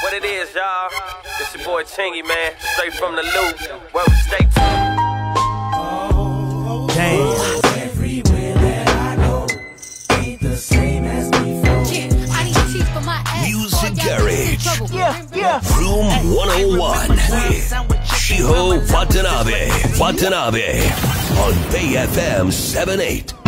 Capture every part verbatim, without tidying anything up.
What it is, y'all? It's your boy Chingy, man. Straight from the loop. Where we stay to. Damn. Everywhere that I go ain't the same as before. Yeah, I need teeth for my ass. Music Garage. Yeah, yeah. Room one oh one with Shiho Watanabe. Watanabe on Bay エフエム セブンティーエイト。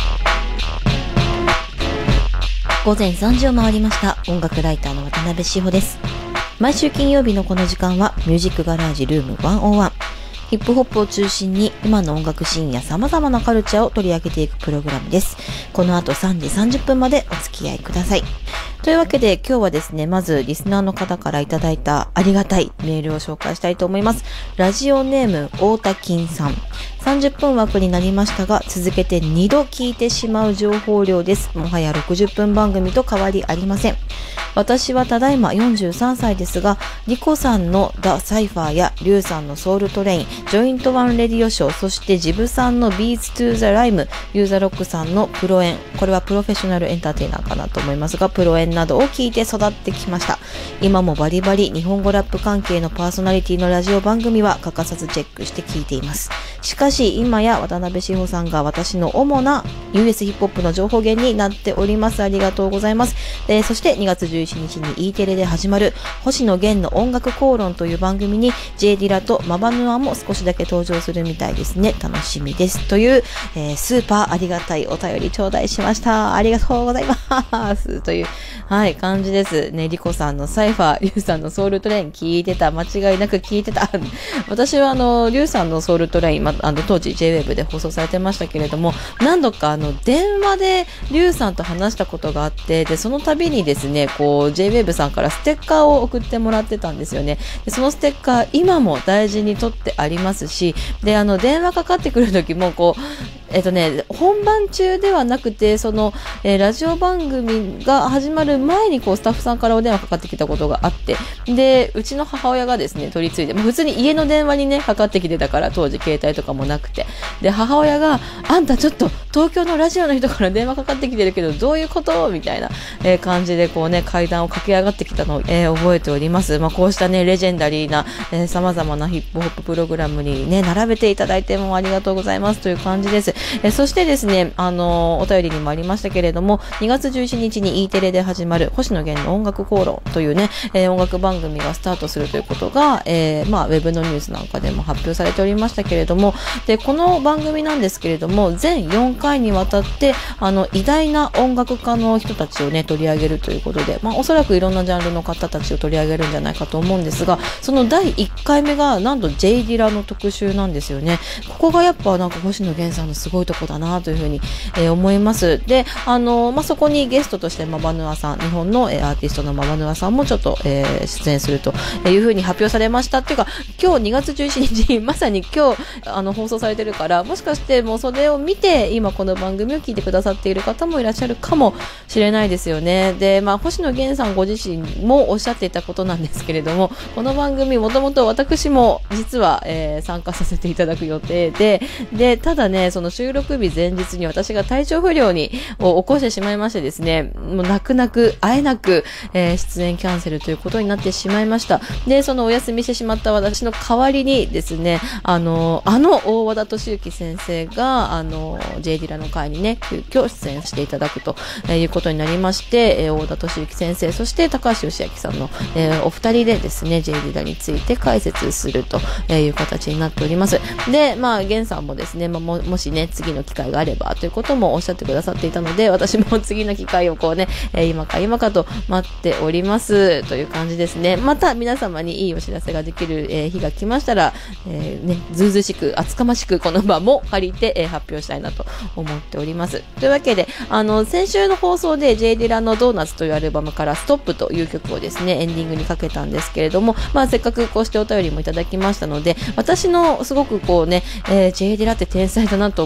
午前さんじを回りました。音楽ライターの渡辺志保です。毎週金曜日のこの時間はミュージックガラージルームひゃくいち。ヒップホップを中心に今の音楽シーンや様々なカルチャーを取り上げていくプログラムです。この後さんじさんじゅっぷんまでお付き合いください。というわけで今日はですね、まずリスナーの方からいただいたありがたいメールを紹介したいと思います。ラジオネーム大田金さん。さんじゅっぷん枠になりましたが、続けてにど聞いてしまう情報量です。もはやろくじゅっぷん番組と変わりありません。私はただいまよんじゅうさんさいですが、リコさんのダ・サイファーやリュウさんのソウルトレイン、ジョイントワンレディオショー、そしてジブさんのビーツトゥーザライム、ユーザロックさんのプロエン、これはプロフェッショナルエンターテイナーかなと思いますが、プロエンなどを聞いて育ってきました。今もバリバリ日本語ラップ関係のパーソナリティのラジオ番組は欠かさずチェックして聞いています。しかし今や渡辺志保さんが私の主な ユーエス ヒップホップの情報源になっております。ありがとうございます。えー、そしてにがつじゅういちにちに E テレで始まる星野源の音楽口論という番組に J ディラとマバヌアも少しだけ登場するみたいですね。楽しみです。という、えー、スーパーありがたいお便り頂戴しました。ありがとうございます。という、はい、感じですね。リコさんのサイファー、リュウさんのソウルトレイン聞いてた。間違いなく聞いてた。私はあの、リュウさんのソウルトレイン、ま、あの、当時 J ウェブ で放送されてましたけれども、何度かあの、電話でリュウさんと話したことがあって、で、その度にですね、こう、J ウェブ さんからステッカーを送ってもらってたんですよね。で、そのステッカー、今も大事に取ってありますし、で、あの、電話かかってくる時も、こう、えっとね、本番中ではなくて、その、えー、ラジオ番組が始まる前に、こう、スタッフさんからお電話かかってきたことがあって、で、うちの母親がですね、取り継いで、まあ、普通に家の電話にね、かかってきてたから、当時携帯とかもなくて。で、母親が、あんたちょっと、東京のラジオの人から電話かかってきてるけど、どういうことみたいな、えー、感じで、こうね、階段を駆け上がってきたのを、えー、覚えております。まあ、こうしたね、レジェンダリーな、えー、様々なヒップホッププログラムにね、並べていただいてもありがとうございますという感じです。えー、そしてですね、あのー、お便りにもありましたけれども、にがつじゅういちにちに E テレで始まる星野源の音楽口論というね、えー、音楽番組がスタートするということが、えー、まあ、ウェブのニュースなんかでも発表されておりましたけれども、で、この番組なんですけれども、全よんかいにわたって、あの、偉大な音楽家の人たちをね、取り上げるということで、まあ、おそらくいろんなジャンルの方たちを取り上げるんじゃないかと思うんですが、そのだいいっかいめが、なんと J ディラの特集なんですよね。ここがやっぱなんか星野源さんのすごいとこだなというふうに、えー、思います。で、あの、まあ、そこにゲストとしてマバヌアさん、日本の、えー、アーティストのマバヌアさんもちょっと、えー、出演するというふうに発表されましたっていうか、今日にがつじゅういちにち、まさに今日、あの、放送されてるから、もしかしてもうそれを見て、今この番組を聞いてくださっている方もいらっしゃるかもしれないですよね。で、まあ、星野源さんご自身もおっしゃっていたことなんですけれども、この番組もともと私も実は、えー、参加させていただく予定で、で、ただね、その収録日前日に私が体調不良にを起こしてしまいましてですね、もう泣く泣く会えなく、えー、出演キャンセルということになってしまいました。で、そのお休みしてしまった私の代わりにですね、あの、あの大和田敏之先生が、あの、J ディラの会にね、急遽出演していただくということになりまして、えー、大田敏之先生、そして高橋義明さんの、えー、お二人でですね、J ディラについて解説するという形になっております。で、まあ、源さんもですね、まあ、も、もしね、次の機会があればということもおっしゃってくださっていたので、私も次の機会をこうね、えー、今か今かと待っておりますという感じですね。また皆様にいいお知らせができる、えー、日が来ましたら、えー、ね、ずうずうしく厚かましくこの場も借りて、えー、発表したいなと思っております。というわけで、あの、先週の放送で J ディラのドーナツというアルバムからストップという曲をですね、エンディングにかけたんですけれども、まあせっかくこうしてお便りもいただきましたので、私のすごくこうね、えー、J ディラって天才だなと思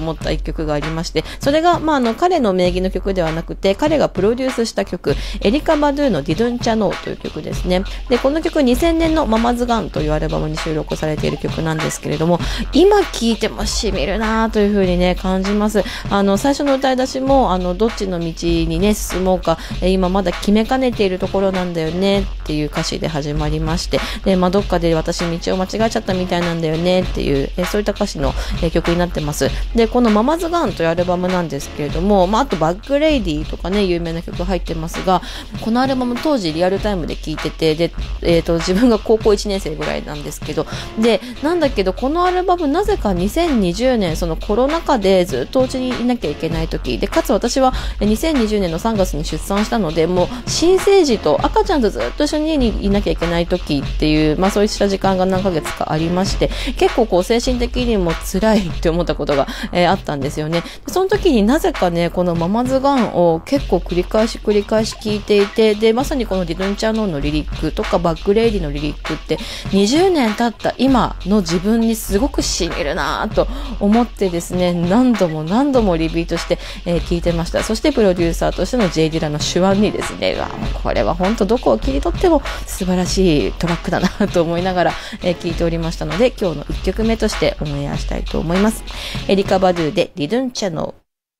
思った一曲がありまして、それが、まあ、あの、彼の名義の曲ではなくて、彼がプロデュースした曲、エリカ・バドゥの Didn't Ya Know という曲ですね。で、この曲にせんねんのママズガンというアルバムに収録されている曲なんですけれども、今聴いてもしみるなという風にね、感じます。あの、最初の歌い出しも、あの、どっちの道にね、進もうか、え今まだ決めかねているところなんだよねっていう歌詞で始まりまして、で、まあ、どっかで私道を間違えちゃったみたいなんだよねっていう、えそういった歌詞の、え曲になってます。で、このママズガンというアルバムなんですけれども、まあ、あとバックレイディとかね、有名な曲入ってますが、このアルバム当時リアルタイムで聴いてて、で、えっと、自分が高校いちねん生ぐらいなんですけど、で、なんだけど、このアルバムなぜかにせんにじゅうねん、そのコロナ禍でずっとお家にいなきゃいけない時で、かつ私はにせんにじゅうねんのさんがつに出産したので、もう新生児と赤ちゃんとずっと一緒に家にいなきゃいけない時っていう、まあそういった時間が何ヶ月かありまして、結構こう精神的にも辛いって思ったことが、えー、あったんですよね。その時になぜかね、このママズガンを結構繰り返し繰り返し聞いていて、で、まさにこの Didn't Ya Know のリリックとかバックレイディのリリックってにじゅうねん経った今の自分にすごく染みるなぁと思ってですね、何度も何度もリピートして、えー、聞いてました。そしてプロデューサーとしての J ディラの手腕にですね、うわこれは本当どこを切り取っても素晴らしいトラックだなと思いながら、えー、聞いておりましたので、今日のいっきょくめとしてオンエアしたいと思います。エリカ・バドゥで Didn't Ya Know。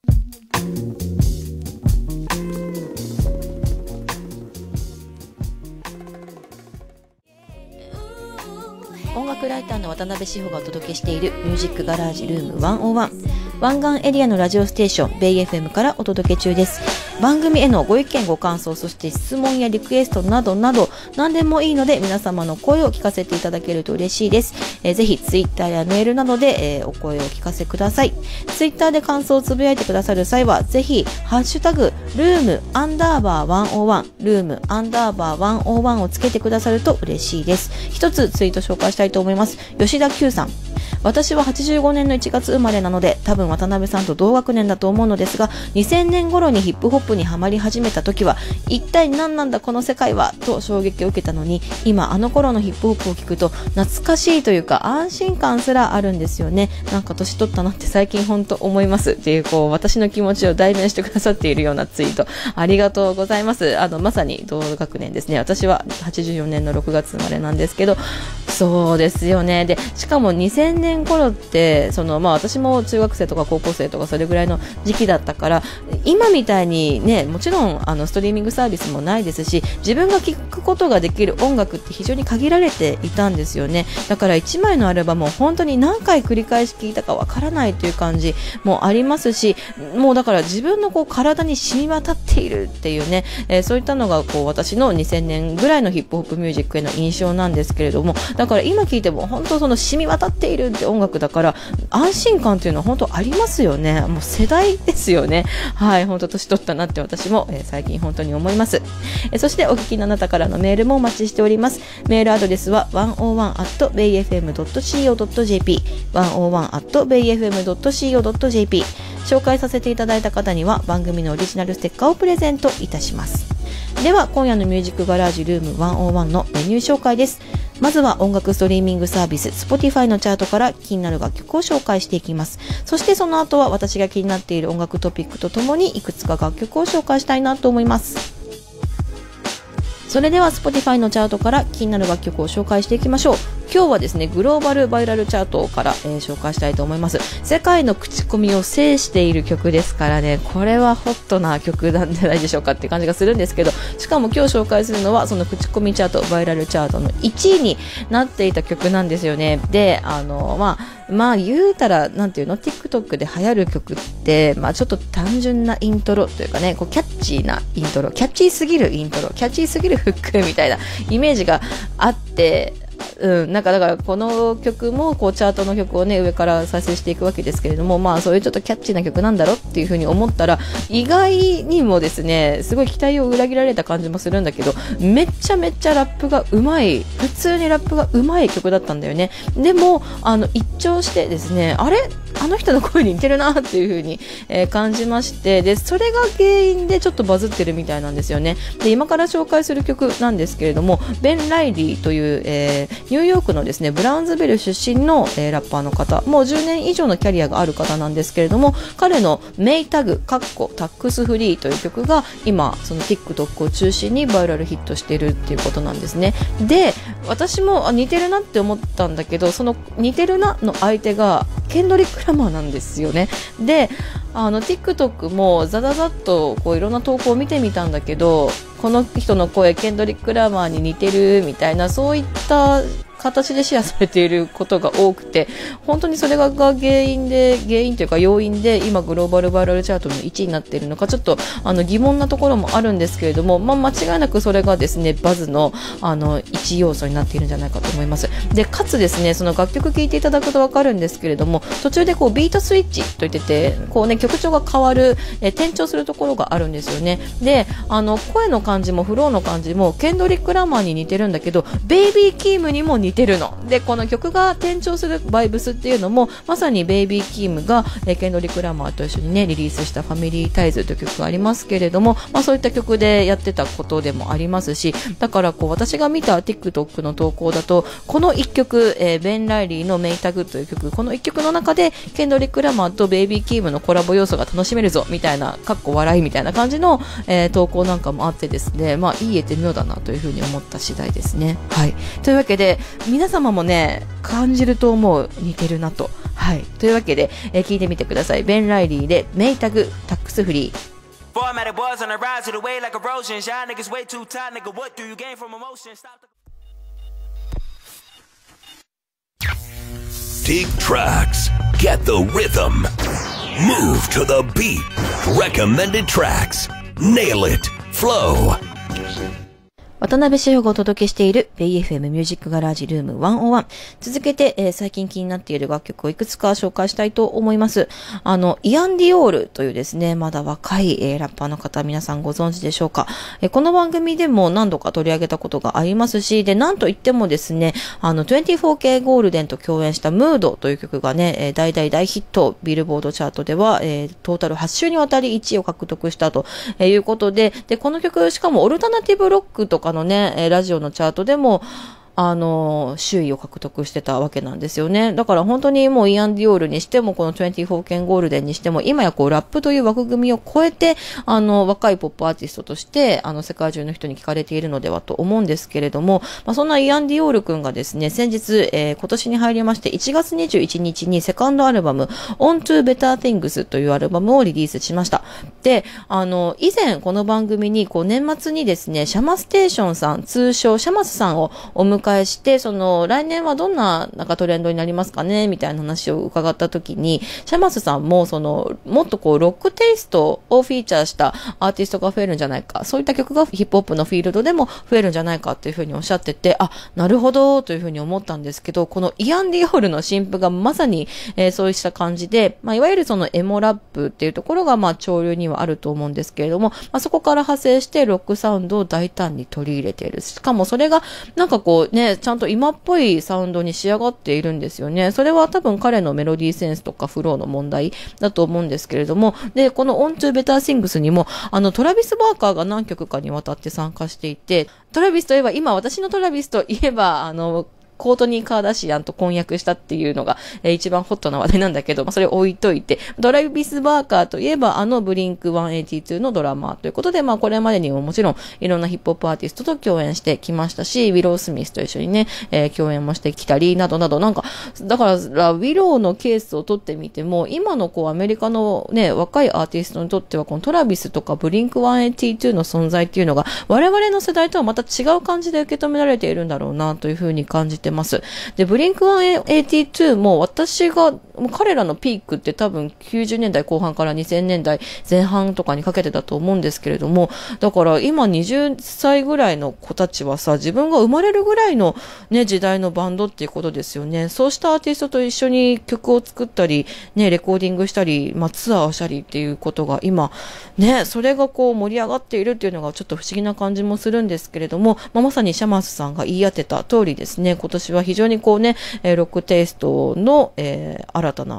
音楽ライターの渡辺志保がお届けしているミュージックガラージルームひゃくいち。湾岸エリアのラジオステーションベイ エフエム からお届け中です。番組へのご意見ご感想、そして質問やリクエストなどなど何でもいいので、皆様の声を聞かせていただけると嬉しいです。えー、ぜひツイッターやメールなどで、えー、お声を聞かせください。ツイッターで感想をつぶやいてくださる際は、ぜひハッシュタグルームアンダーバーひゃくいち、ルームアンダーバーひゃくいちをつけてくださると嬉しいです。一つツイート紹介したいと思います。吉田 Q さん。私ははちじゅうごねんのいちがつ生まれなので、多分渡辺さんと同学年だと思うのですが、にせんねん頃にヒップホップにハマり始めた時は、一体何なんだこの世界はと衝撃を受けたのに、今あの頃のヒップホップを聞くと懐かしいというか安心感すらあるんですよね。なんか年取ったなって最近本当思いますっていう、こう私の気持ちを代弁してくださっているようなツイート、ありがとうございます。あのまさに同学年ですね。私ははちじゅうよねんのろくがつ生まれなんですけど、そうですよね。で、しかもにせんねん頃ってその、まあ、私も中学生とか高校生とかそれぐらいの時期だったから、今みたいにね、もちろんあのストリーミングサービスもないですし、自分が聴くことができる音楽って非常に限られていたんですよね。だからいちまいのアルバムを本当に何回繰り返し聴いたかわからないという感じもありますし、もうだから自分のこう体に染み渡っているっていうね、えー、そういったのがこう私のにせんねんぐらいのヒップホップミュージックへの印象なんですけれども、だから今聴いても本当その染み渡っているって音楽だから安心感というのは本当ありますよね。もう世代ですよね。はい、本当年取ったなって私も、えー、最近本当に思います。えー、そしてお聞きのあなたからのメールもお待ちしております。メールアドレスは ひゃくいち アット ベイエフエム ドット シーオー ドット ジェーピー ひゃくいち アット ベイエフエム ドット シーオー ドット ジェーピー 紹介させていただいた方には番組のオリジナルステッカーをプレゼントいたします。では今夜のミュージックガラージルームひゃくいちのメニュー紹介です。まずは音楽ストリーミングサービス Spotify のチャートから気になる楽曲を紹介していきます。そしてその後は私が気になっている音楽トピックとともにいくつか楽曲を紹介したいなと思います。それでは Spotify のチャートから気になる楽曲を紹介していきましょう。今日はですね、グローバルバイラルチャートから、えー、紹介したいと思います。世界の口コミを制している曲ですからね、これはホットな曲なんじゃないでしょうかって感じがするんですけど、しかも今日紹介するのはその口コミチャート、バイラルチャートのいちいになっていた曲なんですよね。で、あのまあまあ言うたらなんていうの、 TikTok で流行る曲って、まあ、ちょっと単純なイントロというかね、こうキャッチーなイントロ、キャッチーすぎるイントロ、キャッチーすぎるフックみたいなイメージがあって、うん、なんかだからこの曲もこうチャートの曲をね上から再生していくわけですけれども、まあそういうちょっとキャッチーな曲なんだろうっていう風に思ったら、意外にもですねすごい期待を裏切られた感じもするんだけど、めっちゃめっちゃラップがうまい、普通にラップがうまい曲だったんだよね。でもあの一聴してですね、あれあの人の声に似てるなっていう風に、えー、感じまして、でそれが原因でちょっとバズってるみたいなんですよね。で今から紹介する曲なんですけれども、ベン・ライリーという、えー、ニューヨークのですねブラウンズビル出身の、えー、ラッパーの方、もうじゅうねん以上のキャリアがある方なんですけれども、彼のメイタグタックスフリーという曲が今その TikTok を中心にバイラルヒットしているっていうことなんですね。で私もあ似てるなって思ったんだけど、その似てるなの相手がケンドリック・ラマーなんですよね。であの TikTok もザザザッとこういろんな投稿を見てみたんだけど、この人の声ケンドリック・ラマーに似てるみたいな、そういった形でシェアされていることが多くて、本当にそれが原因で原因というか要因で今グローバルバイラルチャートのいちいになっているのか、ちょっとあの疑問なところもあるんですけれども、まあ、間違いなくそれがですねバズのあの一要素になっているんじゃないかと思います。でかつですね、その楽曲聴いていただくと分かるんですけれども、途中でこうビートスイッチといってて、こうね曲調が変わる、え転調するところがあるんですよね。であの声の感じもフローの感じもケンドリック・ラマーに似てるんだけど、ベイビー・キームにも似てるので、この曲が転調するバイブスっていうのもまさにベイビー・キームが、えケンドリック・ラマーと一緒にねリリースしたファミリー・タイズという曲がありますけれども、まあ、そういった曲でやってたことでもありますし、だからこう私が見た TikTok の投稿だと、このいっきょく、えー、ベン・ライリーのメイタグという曲、このいっきょくの中でケンドリック・ラマーとベイビー・キームのコラボ要素が楽しめるぞみたいな、かっこ笑いみたいな感じの、えー、投稿なんかもあってですね、まあいい絵って妙だなというふうに思った次第ですね。はい。というわけで皆様もね感じると思う、似てるなと。はい。というわけで、えー、聞いてみてください。ベン・ライリーでメイタグタックスフリー。 Formatted boys on the rise to the way like erosion. Y'all niggas way too tight, nigga. What do you gain from emotion? Stop the Dig tracks, get the rhythm, move to the beat, recommended tracks, nail it, flow. 渡辺志保がお届けしている ベイエフエム ミュージックガラージルームひゃくいち。続けて、えー、最近気になっている楽曲をいくつか紹介したいと思います。あの、イアン・ディオールというですね、まだ若い、えー、ラッパーの方、皆さんご存知でしょうか。えー、この番組でも何度か取り上げたことがありますし、で、なんといってもですね、あの、にじゅうよんケー ゴールデンと共演したムードという曲がね、えー、大大大ヒット、ビルボードチャートでは、えー、トータルはち週にわたりいちいを獲得したということで、で、この曲、しかもオルタナティブロックとかのね、ラジオのチャートでもあの首位を獲得してたわけなんですよね。だから本当にもうイアン・ディオールにしてもこのにじゅうよんケーゴールデンにしても今やこうラップという枠組みを超えてあの若いポップアーティストとしてあの世界中の人に聞かれているのではと思うんですけれども、まあ、そんなイアン・ディオールくんがですね先日、えー、今年に入りましていちがつにじゅういちにちにセカンドアルバム On to Better Things というアルバムをリリースしました。で、あの以前この番組にこう年末にですねシャマステーションさん、通称シャマスさんをお迎えして、その来年はどんななんかトレンドになりますかねみたいな話を伺った時に、シャマスさんもそのもっとこうロックテイストをフィーチャーしたアーティストが増えるんじゃないか、そういった曲がヒップホップのフィールドでも増えるんじゃないかというふうにおっしゃってて、あ、なるほどというふうに思ったんですけど、このイアン・ディオールの新譜がまさに、えー、そうした感じで、まあ、いわゆるそのエモラップっていうところがまあ潮流にはあると思うんですけれども、まあ、そこから派生してロックサウンドを大胆に取り入れている。しかもそれがなんかこうね、ちゃんと今っぽいサウンドに仕上がっているんですよね。それは多分彼のメロディーセンスとかフローの問題だと思うんですけれども、で、この On to Better Things にもあのトラビス・バーカーが何曲かにわたって参加していて、トラビスといえば今私のトラビスといえばあのコートニー・カーダシアンと婚約したっていうのが、えー、一番ホットな話題なんだけど、まあ、それ置いといて、トラビス・バーカーといえばあのブリンクひゃくはちじゅうにのドラマーということで、まあこれまでにももちろんいろんなヒップホップアーティストと共演してきましたし、ウィロー・スミスと一緒にね、えー、共演もしてきたりなどなど、なんかだからウィローのケースを取ってみても、今のこうアメリカのね若いアーティストにとってはこのトラビスとかブリンクひゃくはちじゅうにの存在っていうのが我々の世代とはまた違う感じで受け止められているんだろうなというふうに感じてます。でブリンクひゃくはちじゅうにも私が彼らのピークって多分きゅうじゅうねんだいこう半からにせんねんだいぜん半とかにかけてだと思うんですけれども、だから今にじゅっさいぐらいの子たちはさ、自分が生まれるぐらいのね時代のバンドっていうことですよね。そうしたアーティストと一緒に曲を作ったりねレコーディングしたり、まあ、ツアーをしたりっていうことが今ねそれがこう盛り上がっているっていうのがちょっと不思議な感じもするんですけれども、まあ、まさにシャマスさんが言い当てた通りですね、今年は非常にこうね、ロックテイストの、えー、新たな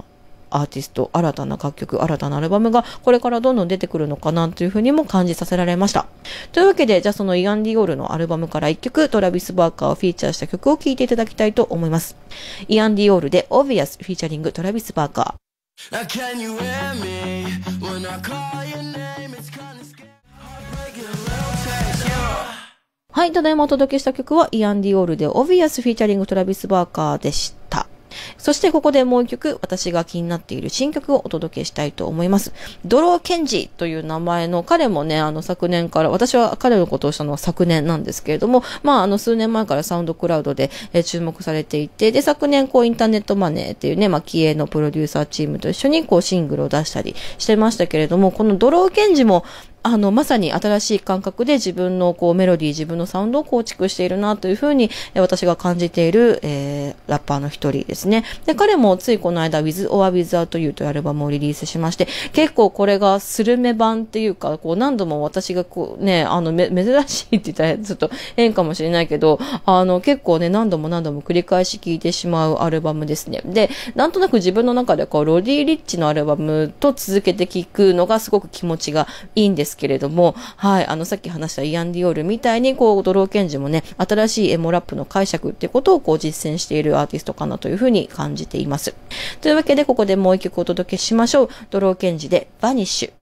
アーティスト、新たな楽曲、新たなアルバムがこれからどんどん出てくるのかなというふうにも感じさせられました。というわけで、じゃあそのイアン・ディオールのアルバムからいっきょくトラビス・バーカーをフィーチャーした曲を聴いていただきたいと思います。イアン・ディオールで Obvious フィーチャリングトラビス・バーカー。 Can you hear me when I call your name? It's kinda scary. Heartbreaking little taste, yeah. はい、ただいまお届けした曲はイアン・ディオールで Obvious フィーチャリングトラビス・バーカーでした。そしてここでもう一曲、私が気になっている新曲をお届けしたいと思います。ドロー・ケンジという名前の、彼もね、あの昨年から、私は彼のことをしたのは昨年なんですけれども、まああの数年前からサウンドクラウドで、えー、注目されていて、で昨年こうインターネットマネーっていうね、まあ気鋭のプロデューサーチームと一緒にこうシングルを出したりしてましたけれども、このドロー・ケンジもあの、まさに新しい感覚で自分のこうメロディー、自分のサウンドを構築しているなというふうに、え私が感じている、えー、ラッパーの一人ですね。で、彼もついこの間 With or Without You というアルバムをリリースしまして、結構これがスルメ版っていうか、こう何度も私がこうね、あの、め、珍しいって言ったらちょっと変かもしれないけど、あの、結構ね、何度も何度も繰り返し聴いてしまうアルバムですね。で、なんとなく自分の中でこう、ロディ・リッチのアルバムと続けて聴くのがすごく気持ちがいいんですけれども、はい、あの、さっき話したイアン・ディオールみたいに、こう、ドロー・ケンジもね、新しいエモラップの解釈っていうことをこう実践しているアーティストかなというふうに感じています。というわけで、ここでもう一曲お届けしましょう。ドロー・ケンジでバニッシュ。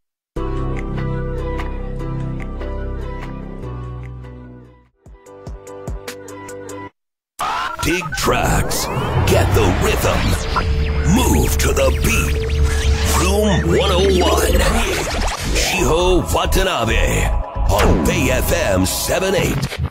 Dig tracks. Get the rhythm. Move to the beat. Room ワンオーワン. Shiho Watanabe on Bay エフエム セブンティーエイト.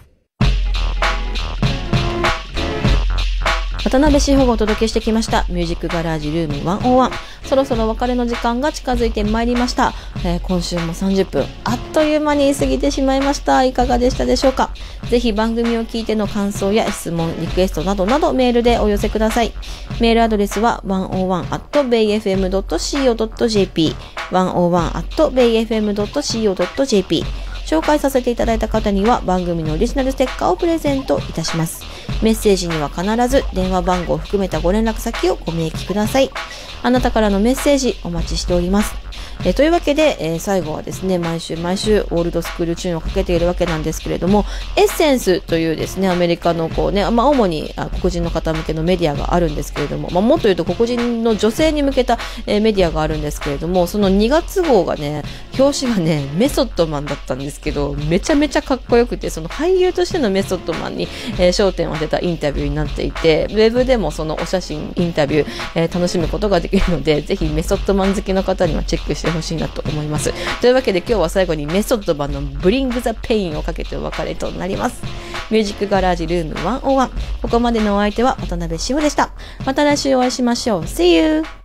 渡辺志保がお届けしてきましたミュージックガラージルームワンオーワン。そろそろお別れの時間が近づいてまいりました、えー、今週もさんじゅっぷんあっという間に過ぎてしまいました。いかがでしたでしょうか。ぜひ番組を聞いての感想や質問、リクエストなどなどメールでお寄せください。メールアドレスは ワンオーワン アット ベイエフエム ドット シーオー ドット ジェーピー ワンオーワン アット ベイエフエム ドット シーオー ドット ジェーピー。紹介させていただいた方には番組のオリジナルステッカーをプレゼントいたします。メッセージには必ず電話番号を含めたご連絡先をご明記ください。あなたからのメッセージお待ちしております。えー、というわけで、えー、最後はですね、毎週毎週オールドスクールチューンをかけているわけなんですけれども、エッセンスというですね、アメリカのこうね、まあ主にあ黒人の方向けのメディアがあるんですけれども、まあもっと言うと黒人の女性に向けた、えー、メディアがあるんですけれども、そのにがつ号がね、表紙がね、メソッドマンだったんですけど、めちゃめちゃかっこよくて、その俳優としてのメソッドマンに、えー、焦点を当てたインタビューになっていて、ウェブでもそのお写真、インタビュー、えー、楽しむことができるので、ぜひメソッドマン好きの方にはチェックしてほしいなと思います。というわけで今日は最後にメソッドマンのブリングザペインをかけてお別れとなります。ミュージックガラージルームワンオーワン。ここまでのお相手は渡辺志保でした。また来週お会いしましょう。See you!